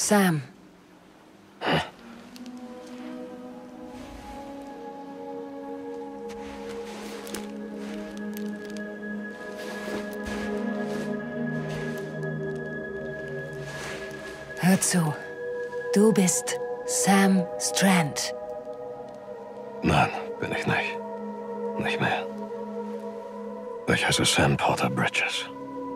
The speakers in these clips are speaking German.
Sam. Hör zu. Du bist Sam Strand. Nein, bin ich nicht. Nicht mehr. Ich heiße Sam Porter Bridges.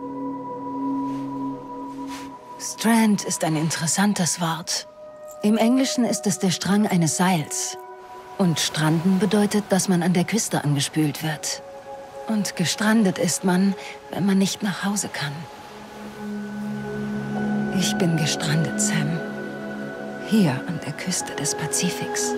Strand ist ein interessantes Wort. Im Englischen ist es der Strang eines Seils. Und stranden bedeutet, dass man an der Küste angespült wird. Und gestrandet ist man, wenn man nicht nach Hause kann. Ich bin gestrandet, Sam. Hier an der Küste des Pazifiks.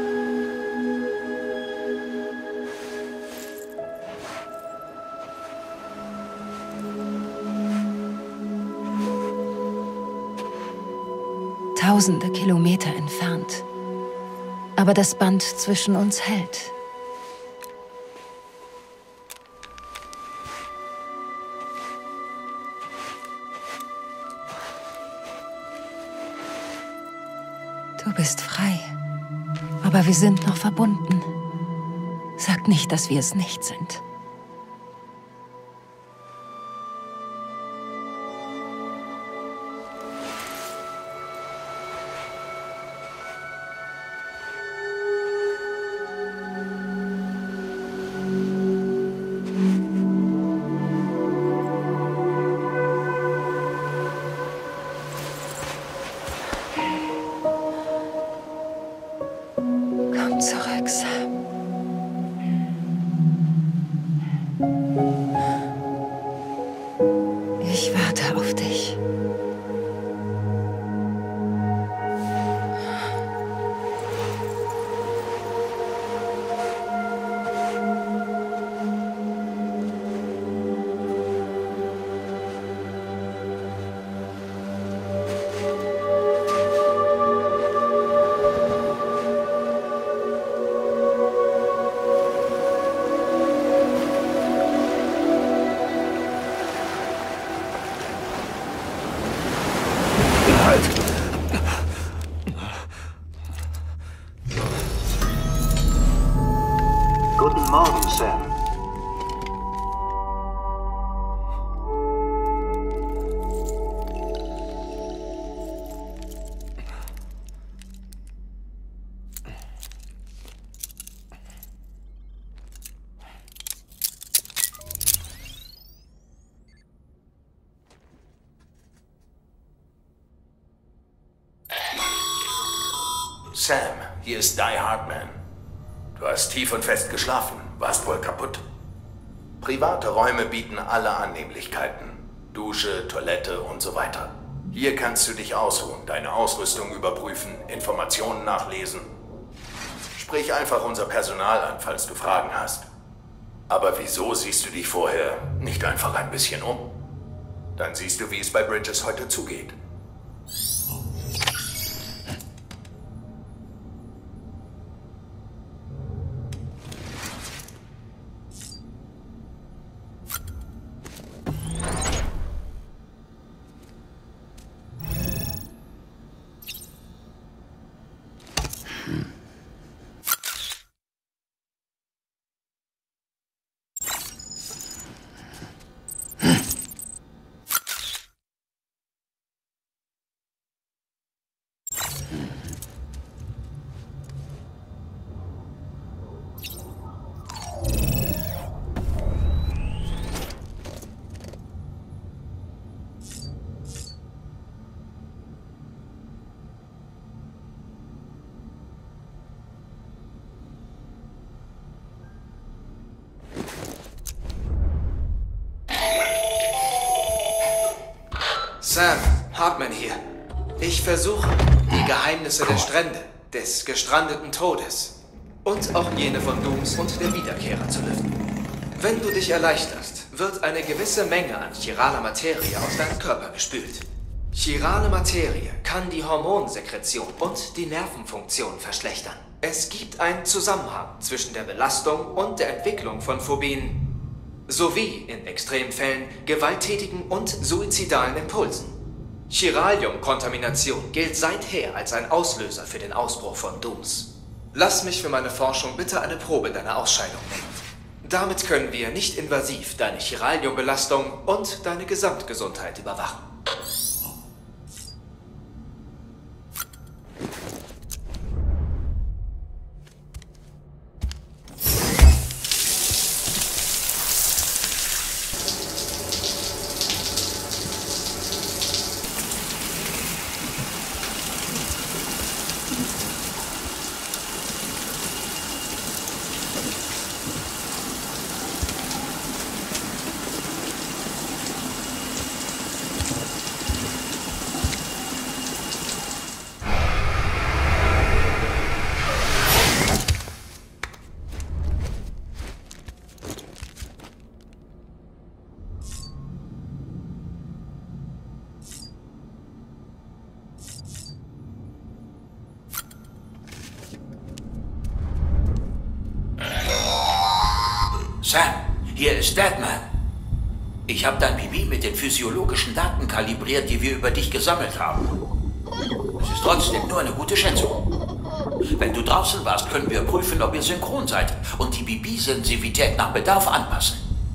Tausende Kilometer entfernt. Aber das Band zwischen uns hält. Du bist frei. Aber wir sind noch verbunden. Sag nicht, dass wir es nicht sind. Komm zurück, Sam. Ich warte auf dich. Guten Morgen, Sam. Sam, hier ist Die Hardman. Du hast tief und fest geschlafen, warst wohl kaputt. Private Räume bieten alle Annehmlichkeiten. Dusche, Toilette und so weiter. Hier kannst du dich ausruhen, deine Ausrüstung überprüfen, Informationen nachlesen. Sprich einfach unser Personal an, falls du Fragen hast. Aber wieso siehst du dich vorher nicht einfach ein bisschen um? Dann siehst du, wie es bei Bridges heute zugeht. Sam, Hartman hier. Ich versuche, die Geheimnisse der Strände, des gestrandeten Todes und auch jene von Dooms und der Wiederkehrer zu lüften. Wenn du dich erleichterst, wird eine gewisse Menge an chiraler Materie aus deinem Körper gespült. Chirale Materie kann die Hormonsekretion und die Nervenfunktion verschlechtern. Es gibt einen Zusammenhang zwischen der Belastung und der Entwicklung von Phobien sowie in Extremfällen gewalttätigen und suizidalen Impulsen. Chiralium-Kontamination gilt seither als ein Auslöser für den Ausbruch von Dooms. Lass mich für meine Forschung bitte eine Probe deiner Ausscheidung nehmen. Damit können wir nicht invasiv deine Chiralium-Belastung und deine Gesamtgesundheit überwachen. Sam, hier ist Deadman. Ich habe dein BB mit den physiologischen Daten kalibriert, die wir über dich gesammelt haben. Es ist trotzdem nur eine gute Schätzung. Wenn du draußen warst, können wir prüfen, ob ihr synchron seid und die BB-Sensitivität nach Bedarf anpassen.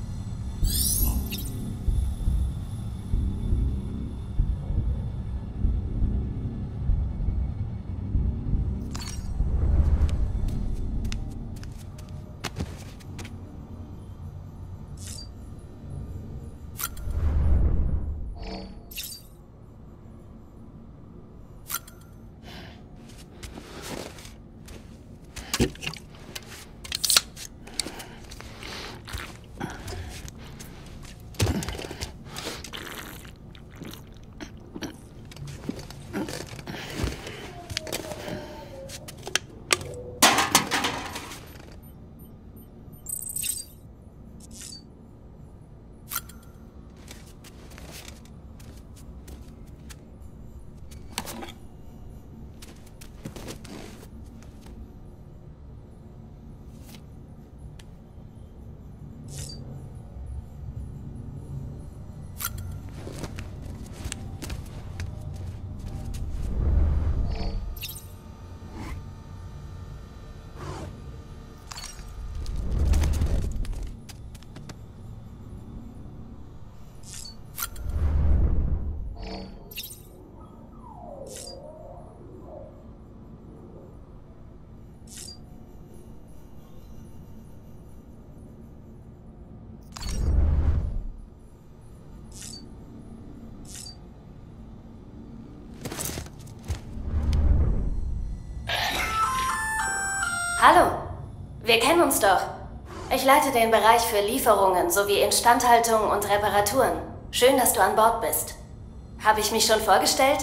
Hallo, wir kennen uns doch. Ich leite den Bereich für Lieferungen sowie Instandhaltung und Reparaturen. Schön, dass du an Bord bist. Habe ich mich schon vorgestellt?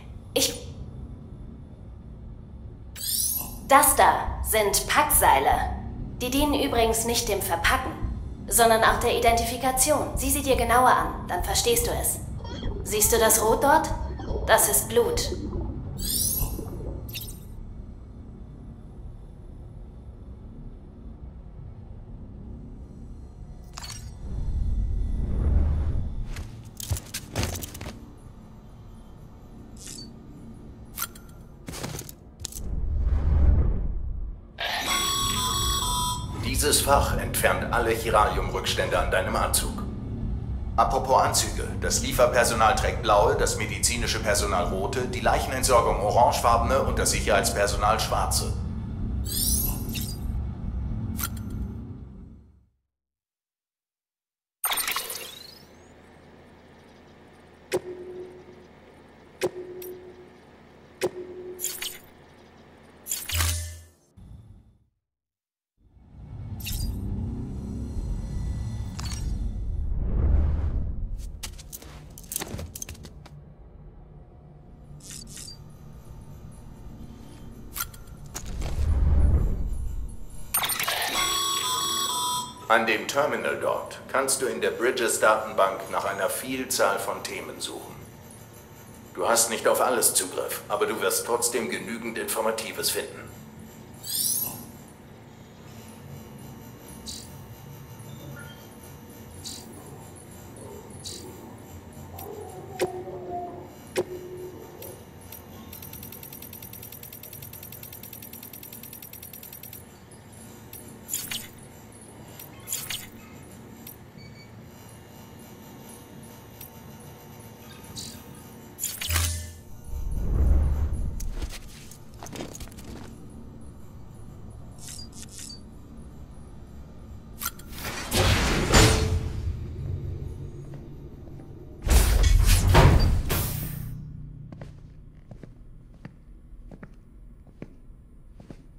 Das da sind Packseile. Die dienen übrigens nicht dem Verpacken, sondern auch der Identifikation. Sieh sie dir genauer an, dann verstehst du es. Siehst du das Rot dort? Das ist Blut. Dieses Fach entfernt alle Chiralium-Rückstände an deinem Anzug. Apropos Anzüge, das Lieferpersonal trägt blaue, das medizinische Personal rote, die Leichenentsorgung orangefarbene und das Sicherheitspersonal schwarze. An dem Terminal dort kannst du in der Bridges-Datenbank nach einer Vielzahl von Themen suchen. Du hast nicht auf alles Zugriff, aber du wirst trotzdem genügend Informatives finden.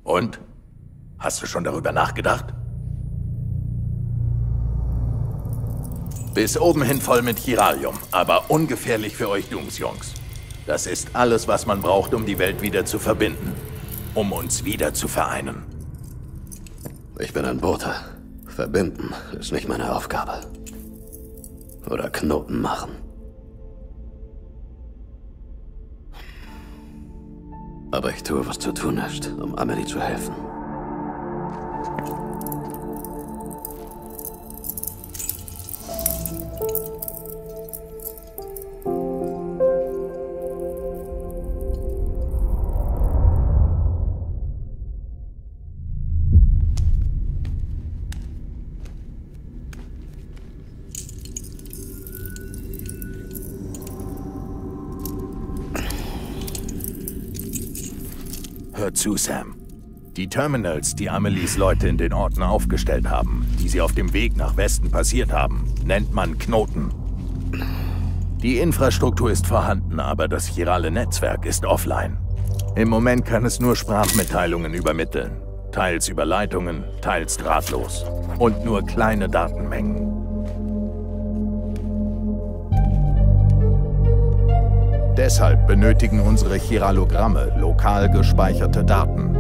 Und? Hast du schon darüber nachgedacht? Bis oben hin voll mit Chiralium, aber ungefährlich für euch Dooms-Jungs. Das ist alles, was man braucht, um die Welt wieder zu verbinden. Um uns wieder zu vereinen. Ich bin ein Bote. Verbinden ist nicht meine Aufgabe. Oder Knoten machen. Aber ich tue, was zu tun ist, um Amelie zu helfen. Hör zu, Sam. Die Terminals, die Amelies Leute in den Orten aufgestellt haben, die sie auf dem Weg nach Westen passiert haben, nennt man Knoten. Die Infrastruktur ist vorhanden, aber das chirale Netzwerk ist offline. Im Moment kann es nur Sprachmitteilungen übermitteln. Teils über Leitungen, teils drahtlos. Und nur kleine Datenmengen. Deshalb benötigen unsere Chiralogramme lokal gespeicherte Daten.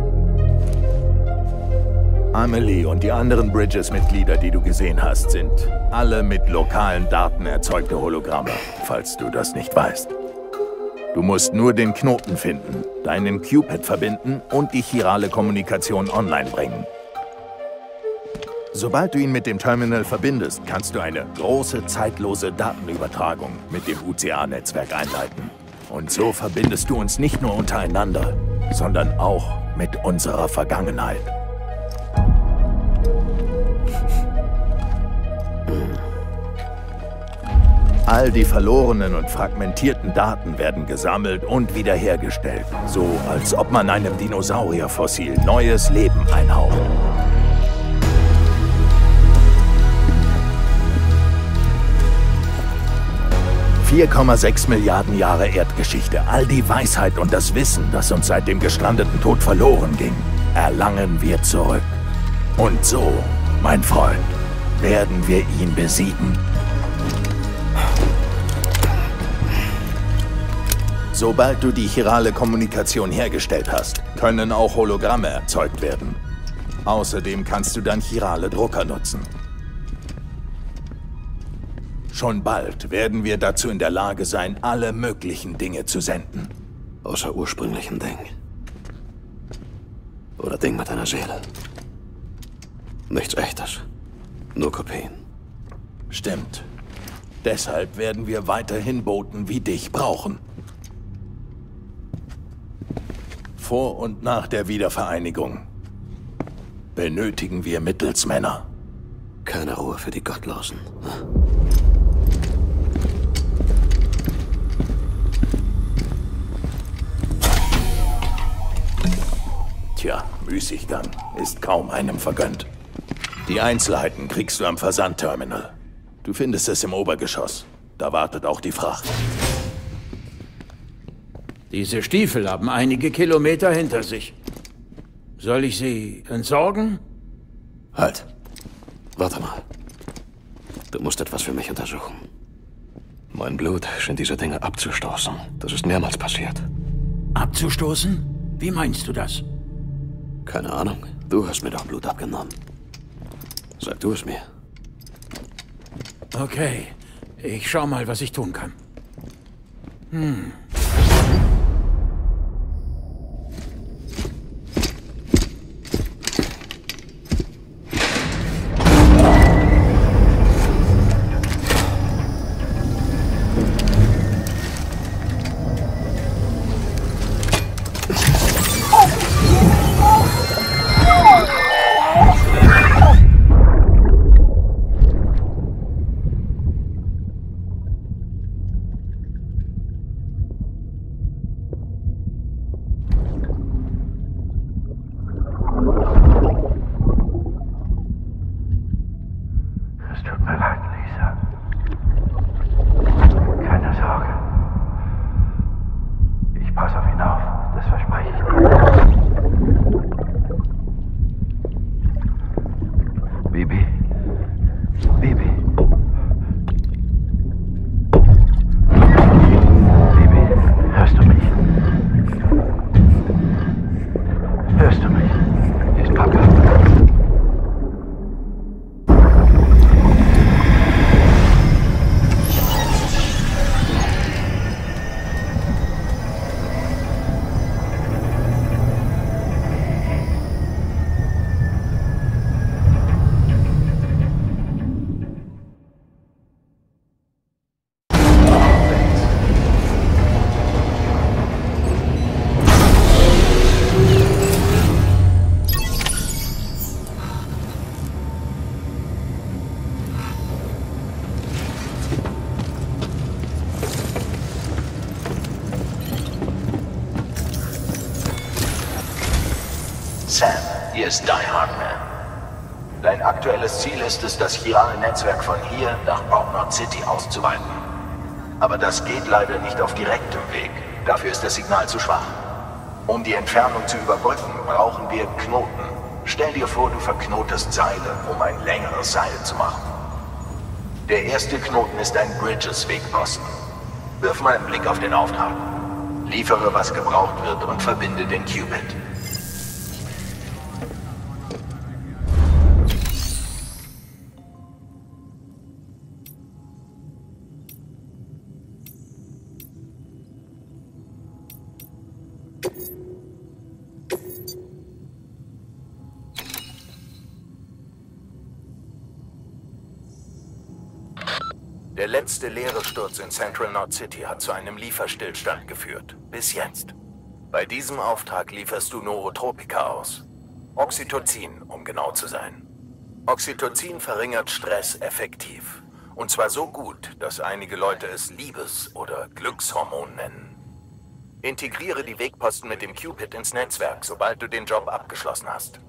Amelie und die anderen Bridges-Mitglieder, die du gesehen hast, sind alle mit lokalen Daten erzeugte Hologramme, falls du das nicht weißt. Du musst nur den Knoten finden, deinen Q-Pad verbinden und die chirale Kommunikation online bringen. Sobald du ihn mit dem Terminal verbindest, kannst du eine große, zeitlose Datenübertragung mit dem UCA-Netzwerk einleiten. Und so verbindest du uns nicht nur untereinander, sondern auch mit unserer Vergangenheit. All die verlorenen und fragmentierten Daten werden gesammelt und wiederhergestellt, so als ob man einem Dinosaurierfossil neues Leben einhaucht. $4,6 Milliarden Jahre Erdgeschichte, all die Weisheit und das Wissen, das uns seit dem gestrandeten Tod verloren ging, erlangen wir zurück. Und so, mein Freund, werden wir ihn besiegen. Sobald du die chirale Kommunikation hergestellt hast, können auch Hologramme erzeugt werden. Außerdem kannst du dann chirale Drucker nutzen. Schon bald werden wir dazu in der Lage sein, alle möglichen Dinge zu senden. Außer ursprünglichen Ding. Oder Ding mit einer Seele. Nichts Echtes. Nur Kopien. Stimmt. Deshalb werden wir weiterhin Boten wie dich brauchen. Vor und nach der Wiedervereinigung benötigen wir Mittelsmänner. Keine Ruhe für die Gottlosen. Tja, Müßiggang ist kaum einem vergönnt. Die Einzelheiten kriegst du am Versandterminal. Du findest es im Obergeschoss. Da wartet auch die Fracht. Diese Stiefel haben einige Kilometer hinter sich. Soll ich sie entsorgen? Halt. Warte mal. Du musst etwas für mich untersuchen. Mein Blut scheint diese Dinge abzustoßen. Das ist mehrmals passiert. Abzustoßen? Wie meinst du das? Keine Ahnung. Du hast mir doch Blut abgenommen. Sag du es mir. Okay. Ich schau mal, was ich tun kann. Sam, hier ist Die Hardman. Dein aktuelles Ziel ist es, das chirale Netzwerk von hier nach Port Knot City auszuweiten. Aber das geht leider nicht auf direktem Weg. Dafür ist das Signal zu schwach. Um die Entfernung zu überbrücken, brauchen wir Knoten. Stell dir vor, du verknotest Seile, um ein längeres Seil zu machen. Der erste Knoten ist ein Bridges-Wegposten. Wirf mal einen Blick auf den Auftrag. Liefere, was gebraucht wird und verbinde den Cupid. Der letzte leere Sturz in Central Knot City hat zu einem Lieferstillstand geführt. Bis jetzt. Bei diesem Auftrag lieferst du Neurotropika aus. Oxytocin, um genau zu sein. Oxytocin verringert Stress effektiv. Und zwar so gut, dass einige Leute es Liebes- oder Glückshormon nennen. Integriere die Wegposten mit dem Cupid ins Netzwerk, sobald du den Job abgeschlossen hast.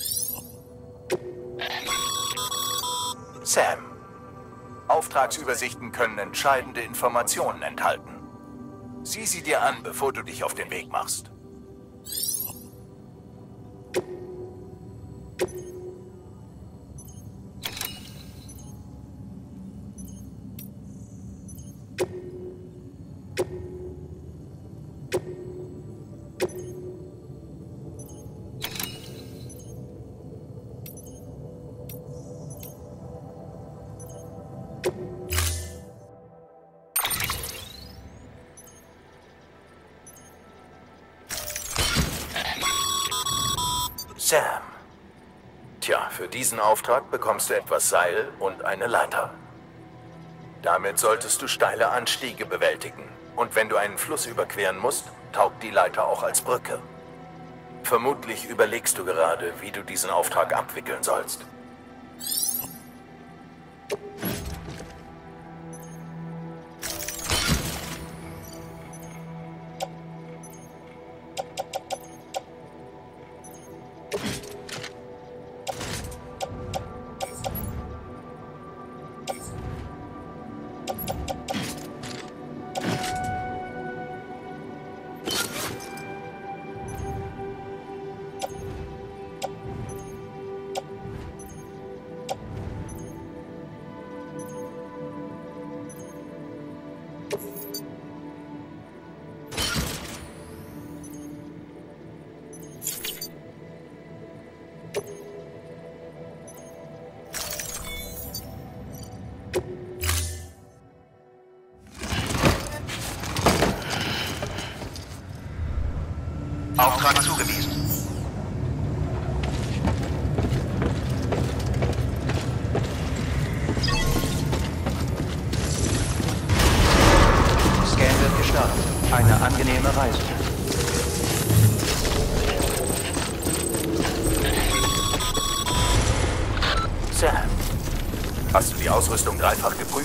Sam. Auftragsübersichten können entscheidende Informationen enthalten. Sieh sie dir an, bevor du dich auf den Weg machst. Sam. Tja, für diesen Auftrag bekommst du etwas Seil und eine Leiter. Damit solltest du steile Anstiege bewältigen. Und wenn du einen Fluss überqueren musst, taugt die Leiter auch als Brücke. Vermutlich überlegst du gerade, wie du diesen Auftrag abwickeln sollst. Auftrag zugewiesen. Scan wird gestartet. Eine angenehme Reise. Sam, hast du die Ausrüstung dreifach geprüft?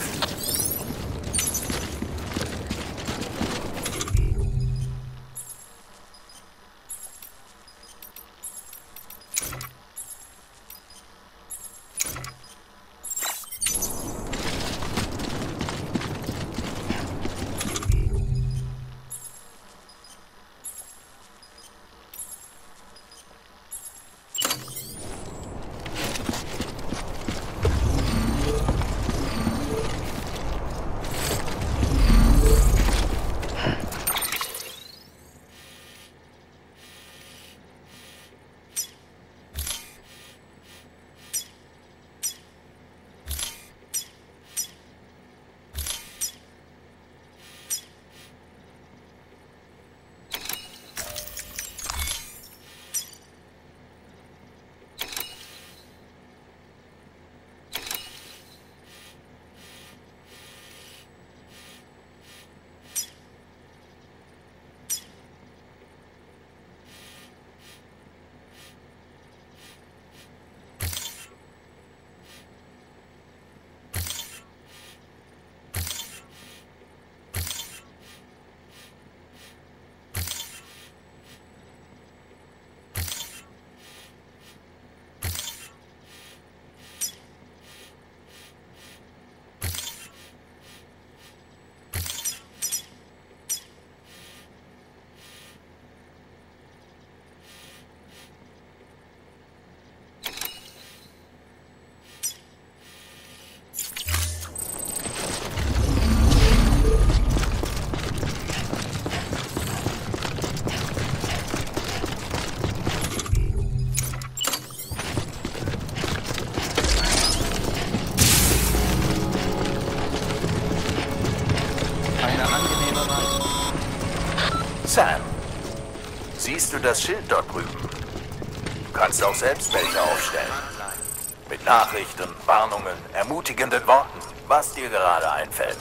Sam, siehst du das Schild dort drüben? Du kannst auch selbst welche aufstellen. Mit Nachrichten, Warnungen, ermutigenden Worten, was dir gerade einfällt.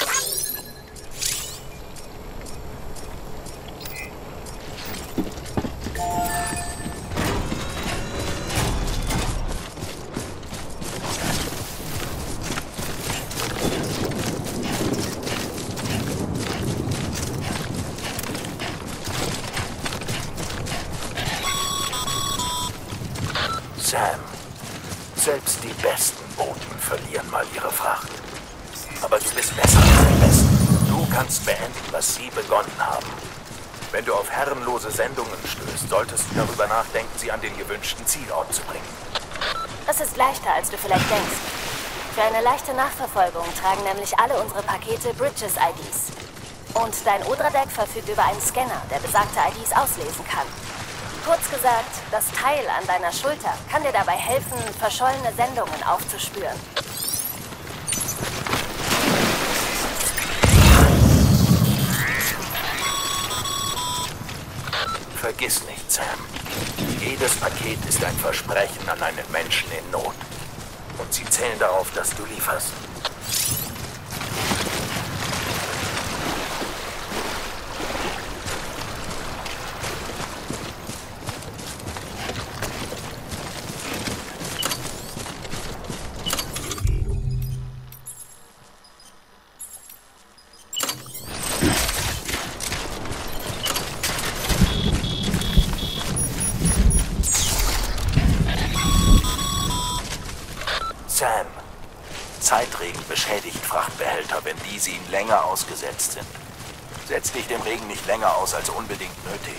Sam, selbst die besten Boten verlieren mal ihre Fracht. Aber du bist besser als die Besten. Du kannst beenden, was sie begonnen haben. Wenn du auf herrenlose Sendungen stößt, solltest du darüber nachdenken, sie an den gewünschten Zielort zu bringen. Es ist leichter, als du vielleicht denkst. Für eine leichte Nachverfolgung tragen nämlich alle unsere Pakete Bridges-IDs. Und dein Odra-Deck verfügt über einen Scanner, der besagte IDs auslesen kann. Kurz gesagt, das Teil an deiner Schulter kann dir dabei helfen, verschollene Sendungen aufzuspüren. Vergiss nicht, Sam. Jedes Paket ist ein Versprechen an einen Menschen in Not. Und sie zählen darauf, dass du lieferst. Sam, Zeitregen beschädigt Frachtbehälter, wenn diese ihnen länger ausgesetzt sind. Setz dich dem Regen nicht länger aus als unbedingt nötig.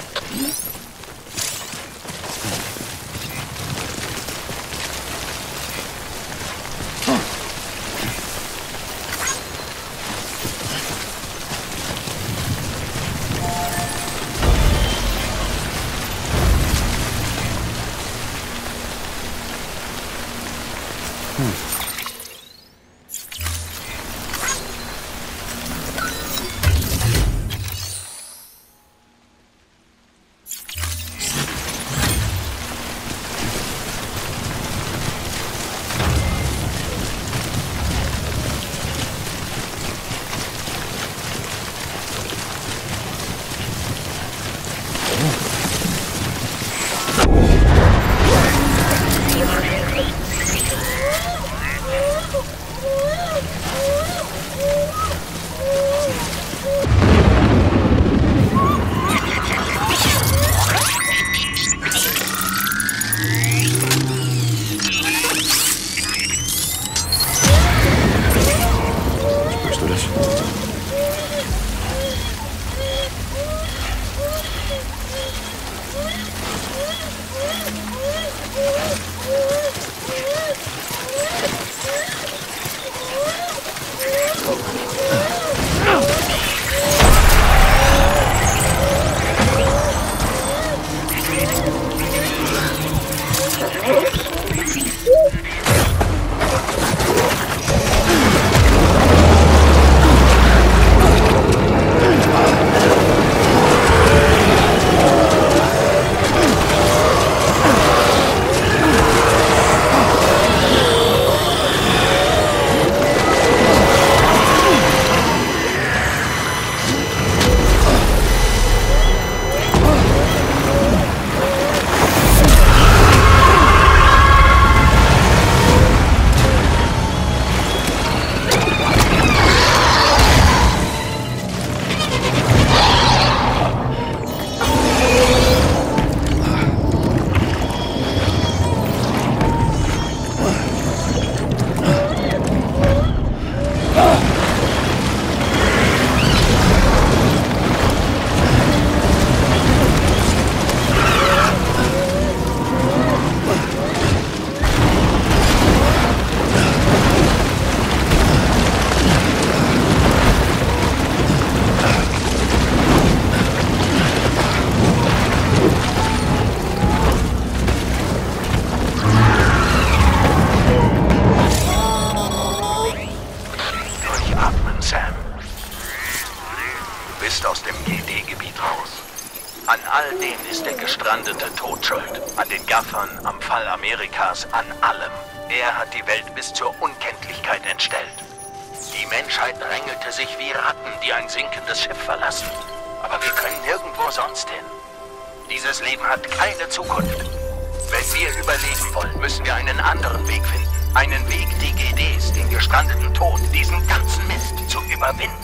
all dem ist der gestrandete Tod schuld. An den Gaffern, am Fall Amerikas, an allem. Er hat die Welt bis zur Unkenntlichkeit entstellt. Die Menschheit drängelte sich wie Ratten, die ein sinkendes Schiff verlassen. Aber wir können nirgendwo sonst hin. Dieses Leben hat keine Zukunft. Wenn wir überleben wollen, müssen wir einen anderen Weg finden. Einen Weg, die GDs, den gestrandeten Tod, diesen ganzen Mist zu überwinden.